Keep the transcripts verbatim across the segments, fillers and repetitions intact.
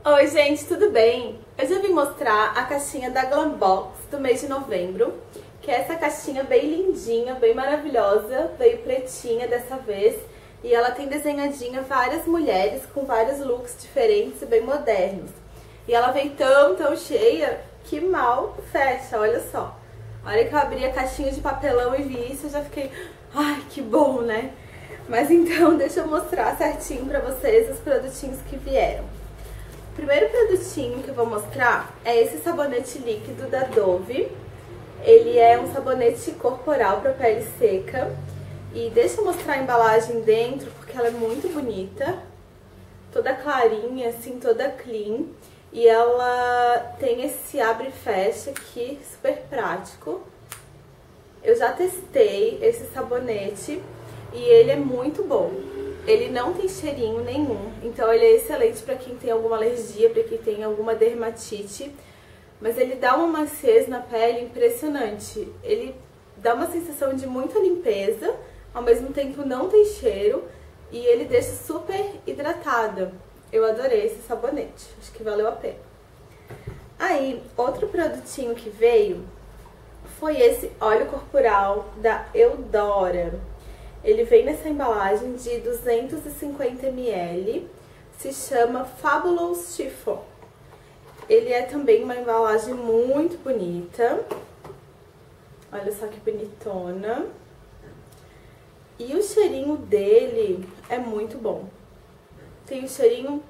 Oi gente, tudo bem? Eu já vim mostrar a caixinha da Glambox do mês de novembro, que é essa caixinha bem lindinha, bem maravilhosa, veio pretinha dessa vez, e ela tem desenhadinha várias mulheres com vários looks diferentes e bem modernos. E ela veio tão, tão cheia que mal fecha, olha só. A hora que eu abri a caixinha de papelão e vi isso, eu já fiquei, ai, que bom, né? Mas então, deixa eu mostrar certinho pra vocês os produtinhos que vieram. O primeiro produtinho que eu vou mostrar é esse sabonete líquido da Dove. Ele é um sabonete corporal para pele seca. E deixa eu mostrar a embalagem dentro, porque ela é muito bonita. Toda clarinha, assim, toda clean. E ela tem esse abre e fecha aqui, super prático. Eu já testei esse sabonete e ele é muito bom. Ele não tem cheirinho nenhum, então ele é excelente para quem tem alguma alergia, para quem tem alguma dermatite. Mas ele dá uma maciez na pele impressionante. Ele dá uma sensação de muita limpeza, ao mesmo tempo não tem cheiro e ele deixa super hidratada. Eu adorei esse sabonete, acho que valeu a pena. Aí, outro produtinho que veio foi esse óleo corporal da Eudora. Ele vem nessa embalagem de duzentos e cinquenta mililitros, se chama Fabulous Chiffon. Ele é também uma embalagem muito bonita, olha só que bonitona. E o cheirinho dele é muito bom. Tem um cheirinho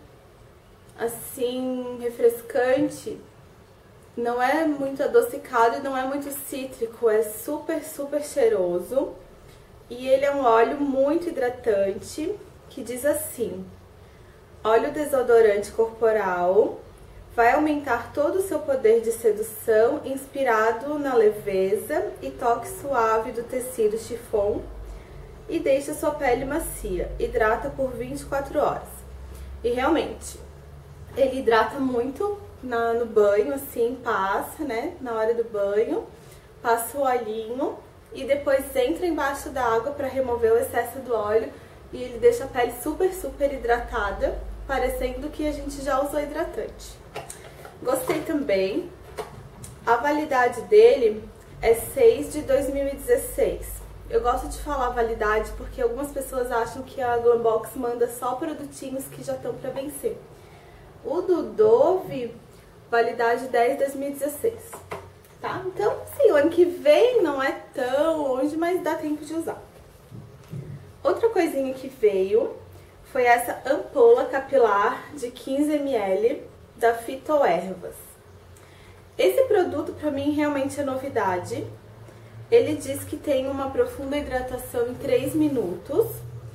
assim, refrescante, não é muito adocicado e não é muito cítrico, é super, super cheiroso. E ele é um óleo muito hidratante, que diz assim: óleo desodorante corporal, vai aumentar todo o seu poder de sedução, inspirado na leveza e toque suave do tecido chiffon, e deixa sua pele macia, hidrata por vinte e quatro horas. E realmente, ele hidrata muito na, no banho, assim, passa, né, na hora do banho, passa o olhinho e depois entra embaixo da água para remover o excesso do óleo e ele deixa a pele super, super hidratada, parecendo que a gente já usou hidratante. Gostei também. A validade dele é seis de dois mil e dezesseis. Eu gosto de falar validade porque algumas pessoas acham que a Glambox manda só produtinhos que já estão para vencer. O do Dove, validade dez de dois mil e dezesseis. Tá? Então, sim, o ano que vem não é tão longe, mas dá tempo de usar. Outra coisinha que veio foi essa ampola capilar de quinze mililitros da Fitoervas. Esse produto pra mim realmente é novidade. Ele diz que tem uma profunda hidratação em três minutos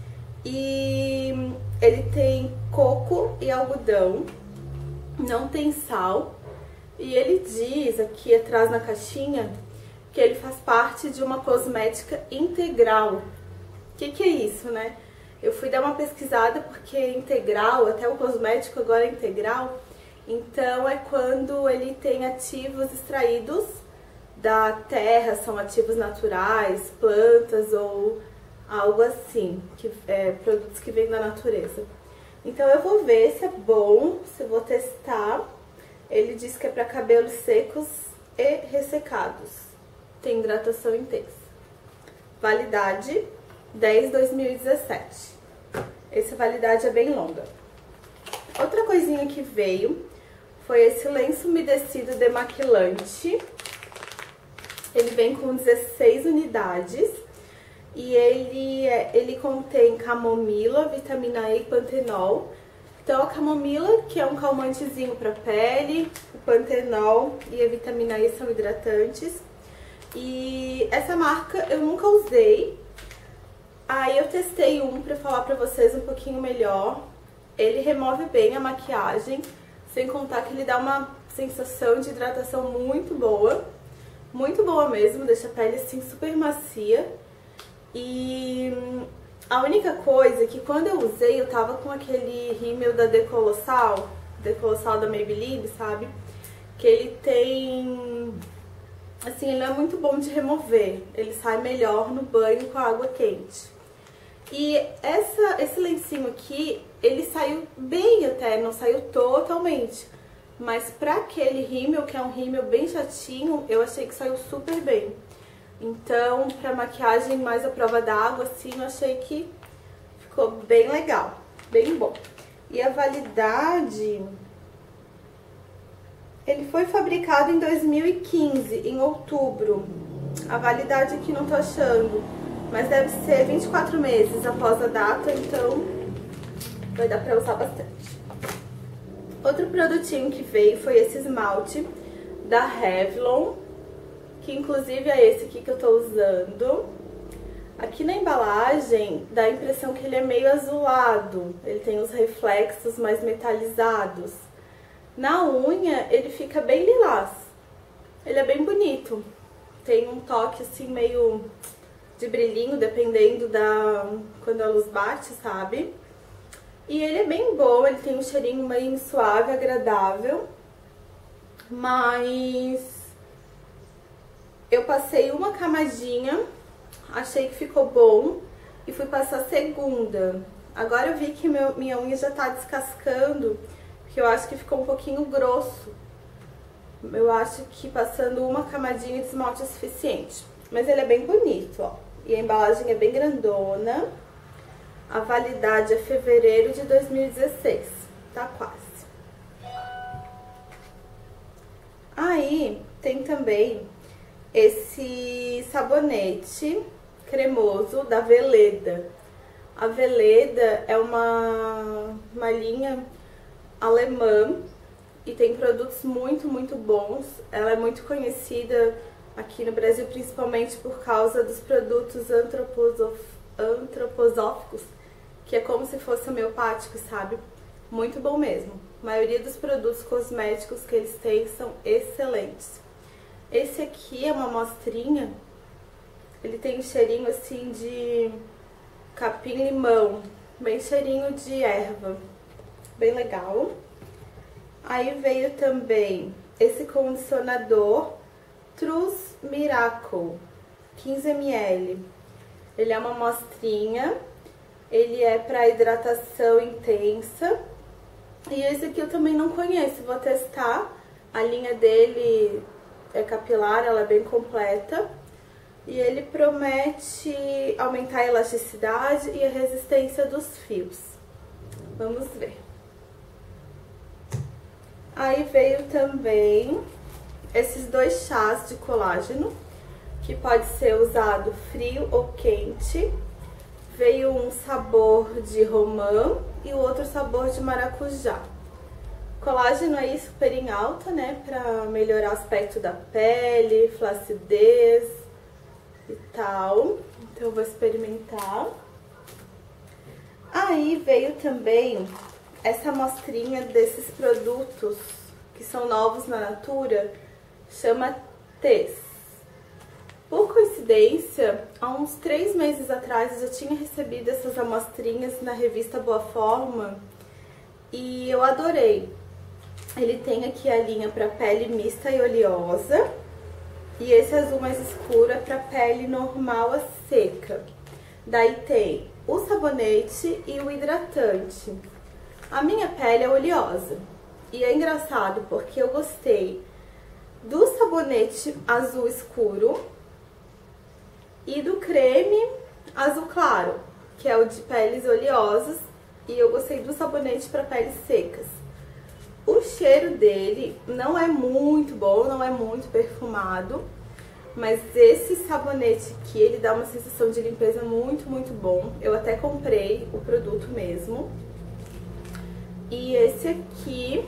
e ele tem coco e algodão, não tem sal. E ele diz aqui atrás na caixinha que ele faz parte de uma cosmética integral. O que que é isso, né? Eu fui dar uma pesquisada porque integral, até o cosmético agora é integral. Então é quando ele tem ativos extraídos da terra, são ativos naturais, plantas ou algo assim, que é, produtos que vêm da natureza. Então eu vou ver se é bom, se eu vou testar. Ele diz que é para cabelos secos e ressecados. Tem hidratação intensa. Validade dez de dois mil e dezessete. Essa validade é bem longa. Outra coisinha que veio foi esse lenço umedecido demaquilante. Ele vem com dezesseis unidades e ele, é, ele contém camomila, vitamina E e pantenol. Então a camomila, que é um calmantezinho para pele, o pantenol e a vitamina E são hidratantes. E essa marca eu nunca usei, aí eu testei um para falar para vocês um pouquinho melhor. Ele remove bem a maquiagem, sem contar que ele dá uma sensação de hidratação muito boa. Muito boa mesmo, deixa a pele assim super macia. E a única coisa é que quando eu usei, eu tava com aquele rímel da Decolossal, Decolossal da Maybelline, sabe? Que ele tem... assim, ele não é muito bom de remover, ele sai melhor no banho com a água quente. E essa, esse lencinho aqui, ele saiu bem até, não saiu totalmente. Mas pra aquele rímel, que é um rímel bem chatinho, eu achei que saiu super bem. Então, pra maquiagem mais à prova d'água, assim, eu achei que ficou bem legal, bem bom. E a validade... Ele foi fabricado em dois mil e quinze, em outubro. A validade aqui não tô achando, mas deve ser vinte e quatro meses após a data, então vai dar pra usar bastante. Outro produtinho que veio foi esse esmalte da Revlon, que inclusive é esse aqui que eu tô usando. Aqui na embalagem dá a impressão que ele é meio azulado, ele tem os reflexos mais metalizados. Na unha ele fica bem lilás, ele é bem bonito, tem um toque assim meio de brilhinho, dependendo da quando a luz bate, sabe? E ele é bem bom, ele tem um cheirinho meio suave, agradável, mas eu passei uma camadinha, achei que ficou bom e fui passar a segunda. Agora eu vi que meu, minha unha já tá descascando, porque eu acho que ficou um pouquinho grosso. Eu acho que passando uma camadinha de esmalte é suficiente. Mas ele é bem bonito, ó. E a embalagem é bem grandona. A validade é fevereiro de dois mil e dezesseis. Tá quase. Aí tem também esse sabonete cremoso da Veleda. A Veleda é uma, uma linha alemã e tem produtos muito, muito bons. Ela é muito conhecida aqui no Brasil, principalmente por causa dos produtos antroposof... antroposóficos, que é como se fosse homeopático, sabe? Muito bom mesmo. A maioria dos produtos cosméticos que eles têm são excelentes. Esse aqui é uma amostrinha, ele tem um cheirinho assim de capim-limão, bem cheirinho de erva. Bem legal. Aí veio também esse condicionador Trus Miracle, quinze mililitros. Ele é uma amostrinha, ele é para hidratação intensa. E esse aqui eu também não conheço, vou testar. A linha dele é capilar, ela é bem completa. E ele promete aumentar a elasticidade e a resistência dos fios. Vamos ver. Aí veio também esses dois chás de colágeno, que pode ser usado frio ou quente. Veio um sabor de romã e o outro sabor de maracujá. Colágeno aí super em alta, né, pra melhorar o aspecto da pele, flacidez e tal. Então eu vou experimentar. Aí veio também essa amostrinha desses produtos que são novos na Natura, chama Tess. Por coincidência, há uns três meses atrás eu já tinha recebido essas amostrinhas na revista Boa Forma e eu adorei. Ele tem aqui a linha para pele mista e oleosa e esse azul mais escuro é para pele normal a seca. Daí tem o sabonete e o hidratante. A minha pele é oleosa e é engraçado porque eu gostei do sabonete azul escuro e do creme azul claro, que é o de peles oleosas, e eu gostei do sabonete para peles secas. O cheiro dele não é muito bom, não é muito perfumado, mas esse sabonete aqui, ele dá uma sensação de limpeza muito, muito bom. Eu até comprei o produto mesmo. E esse aqui,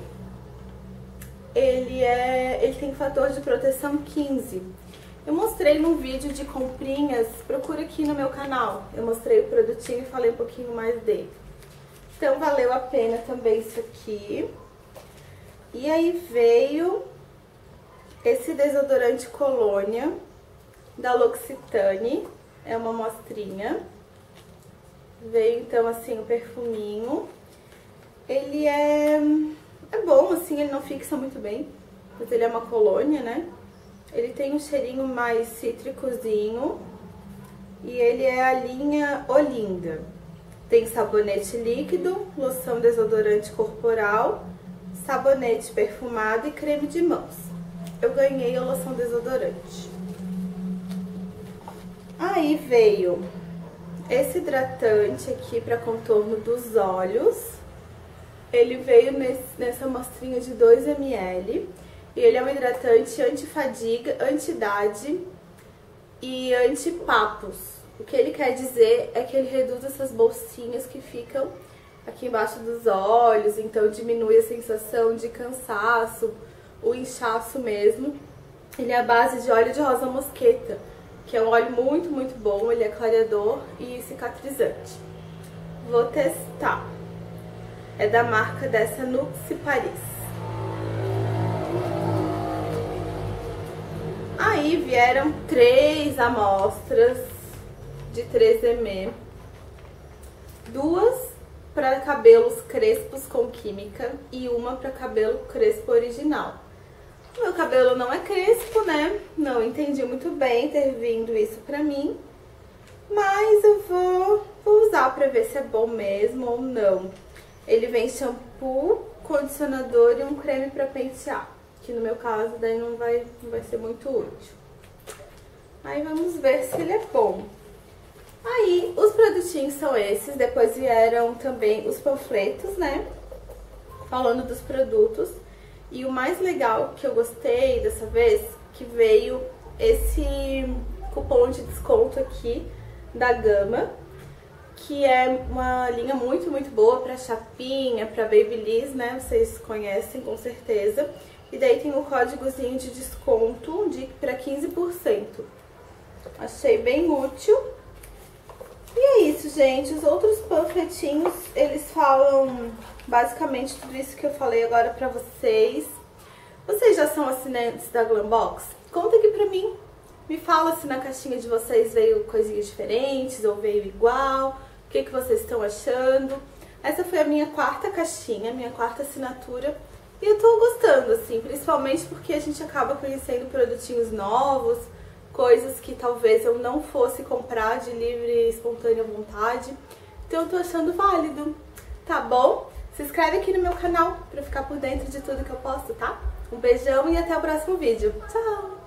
ele, é, ele tem fator de proteção quinze. Eu mostrei num vídeo de comprinhas, procura aqui no meu canal. Eu mostrei o produtinho e falei um pouquinho mais dele. Então valeu a pena também isso aqui. E aí veio esse desodorante Colônia da L'Occitane, é uma amostrinha. Veio então assim o perfuminho. Ele é, é bom, assim, ele não fixa muito bem, mas ele é uma colônia, né? Ele tem um cheirinho mais cítricozinho e ele é a linha Olinda. Tem sabonete líquido, loção desodorante corporal, sabonete perfumado e creme de mãos. Eu ganhei a loção desodorante. Aí veio esse hidratante aqui para contorno dos olhos. Ele veio nesse, nessa amostrinha de dois mililitros. E ele é um hidratante anti-fadiga, anti-idade e anti-papos. O que ele quer dizer é que ele reduz essas bolsinhas que ficam aqui embaixo dos olhos, então diminui a sensação de cansaço, o inchaço mesmo. Ele é a base de óleo de rosa mosqueta, que é um óleo muito, muito bom, ele é clareador e cicatrizante. Vou testar. É da marca dessa Nuxe Paris. Aí vieram três amostras de três mililitros, duas para cabelos crespos com química e uma para cabelo crespo original. O meu cabelo não é crespo, né? Não entendi muito bem ter vindo isso pra mim, mas eu vou, vou usar pra ver se é bom mesmo ou não. Ele vem shampoo, condicionador e um creme pra pentear, que no meu caso daí não vai, não vai ser muito útil. Aí vamos ver se ele é bom. Aí os produtinhos são esses, depois vieram também os panfletos, né, falando dos produtos. E o mais legal que eu gostei dessa vez, que veio esse cupom de desconto aqui da Gama, que é uma linha muito, muito boa pra chapinha, pra babyliss, né, vocês conhecem com certeza. E daí tem o códigozinho de desconto de, pra quinze por cento. Achei bem útil. E é isso, gente. Os outros panfletinhos, eles falam basicamente tudo isso que eu falei agora pra vocês. Vocês já são assinantes da Glambox? Conta aqui pra mim. Me fala se na caixinha de vocês veio coisinhas diferentes ou veio igual. O que, que vocês estão achando. Essa foi a minha quarta caixinha, minha quarta assinatura. E eu tô gostando, assim, principalmente porque a gente acaba conhecendo produtinhos novos, coisas que talvez eu não fosse comprar de livre e espontânea vontade. Então eu tô achando válido, tá bom? Se inscreve aqui no meu canal pra ficar por dentro de tudo que eu posto, tá? Um beijão e até o próximo vídeo. Tchau!